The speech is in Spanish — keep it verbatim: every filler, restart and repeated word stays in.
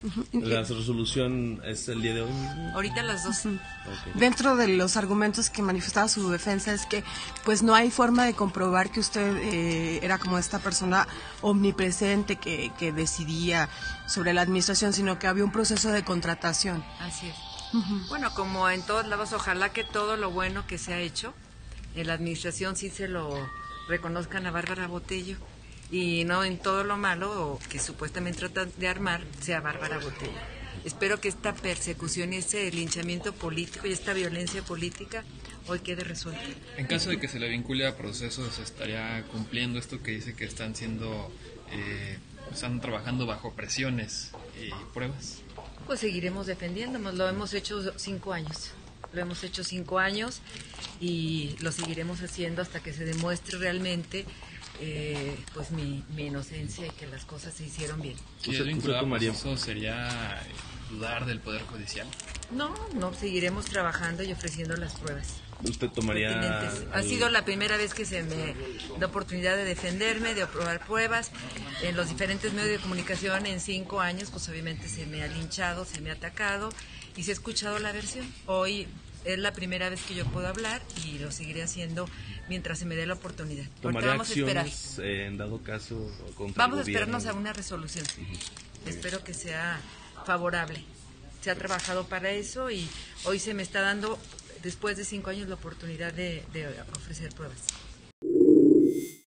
¿La resolución es el día de hoy mismo? Ahorita las dos. Okay. Dentro de los argumentos que manifestaba su defensa es que pues no hay forma de comprobar que usted eh, era como esta persona omnipresente que, que decidía sobre la administración, sino que había un proceso de contratación. Así es. Uh-huh. Bueno, como en todos lados, ojalá que todo lo bueno que se ha hecho en la administración sí se lo reconozcan a Bárbara Botello, y no en todo lo malo que supuestamente tratan de armar sea Bárbara Botello. Espero que esta persecución y ese linchamiento político y esta violencia política hoy quede resuelta. En caso de que se le vincule a procesos, ¿estaría cumpliendo esto que dice que están siendo, eh, están trabajando bajo presiones y pruebas? Pues seguiremos defendiéndonos, lo hemos hecho cinco años. Lo hemos hecho cinco años y lo seguiremos haciendo hasta que se demuestre realmente eh, pues mi, mi inocencia y que las cosas se hicieron bien. Si es vinculado a eso, ¿sería dudar del Poder Judicial? No, no, seguiremos trabajando y ofreciendo las pruebas. ¿Usted tomaría...? Ha sido la primera vez que se me da oportunidad de defenderme, de aprobar pruebas. En los diferentes medios de comunicación en cinco años, pues obviamente se me ha linchado, se me ha atacado y se ha escuchado la versión. Hoy es la primera vez que yo puedo hablar y lo seguiré haciendo mientras se me dé la oportunidad. ¿Tomaría vamos acciones a esperar. Eh, en dado caso contra Vamos el a esperarnos a una resolución. Uh-huh. Espero que sea favorable. Se ha trabajado para eso y hoy se me está dando, después de cinco años, la oportunidad de, de ofrecer pruebas.